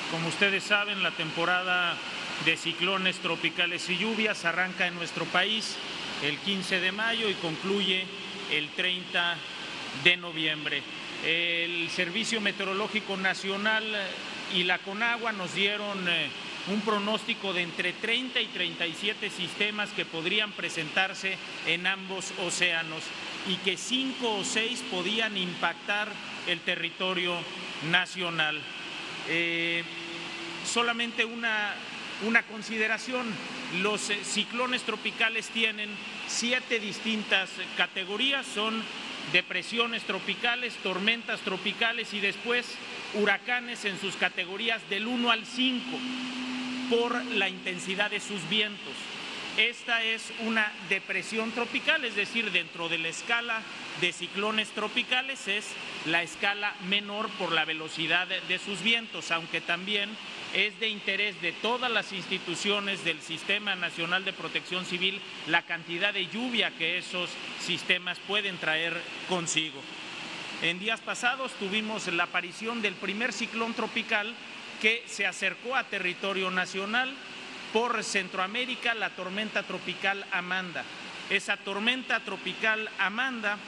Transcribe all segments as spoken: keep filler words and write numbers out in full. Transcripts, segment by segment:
Como ustedes saben, la temporada de ciclones tropicales y lluvias arranca en nuestro país el quince de mayo y concluye el treinta de noviembre. El Servicio Meteorológico Nacional y la Conagua nos dieron eh, un pronóstico de entre treinta y treinta y siete sistemas que podrían presentarse en ambos océanos y que cinco o seis podían impactar el territorio nacional. Eh, solamente una, una consideración, los eh, ciclones tropicales tienen siete distintas categorías, son depresiones tropicales, tormentas tropicales y después huracanes en sus categorías del uno al cinco por la intensidad de sus vientos. Esta es una depresión tropical, es decir, dentro de la escala de ciclones tropicales es la escala menor por la velocidad de sus vientos, aunque también es de interés de todas las instituciones del Sistema Nacional de Protección Civil la cantidad de lluvia que esos sistemas pueden traer consigo. En días pasados tuvimos la aparición del primer ciclón tropical que se acercó a territorio nacional por Centroamérica, la tormenta tropical Amanda. Esa tormenta tropical Amanda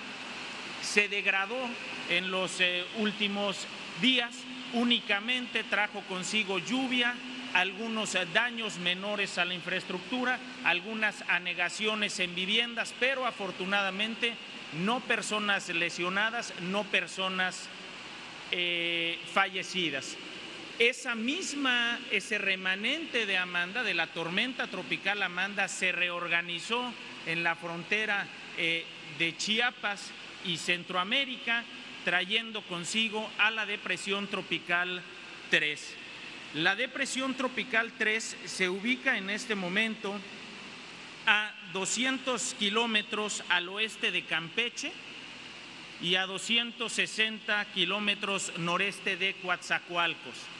se degradó en los eh, últimos días, únicamente trajo consigo lluvia, algunos eh, daños menores a la infraestructura, algunas anegaciones en viviendas, pero afortunadamente no personas lesionadas, no personas eh, fallecidas. Esa misma, ese remanente de Amanda, de la tormenta tropical Amanda, se reorganizó en la frontera eh, de Chiapas y Centroamérica, trayendo consigo a la depresión tropical tres. La depresión tropical tres se ubica en este momento a doscientos kilómetros al oeste de Campeche y a doscientos sesenta kilómetros noreste de Coatzacoalcos.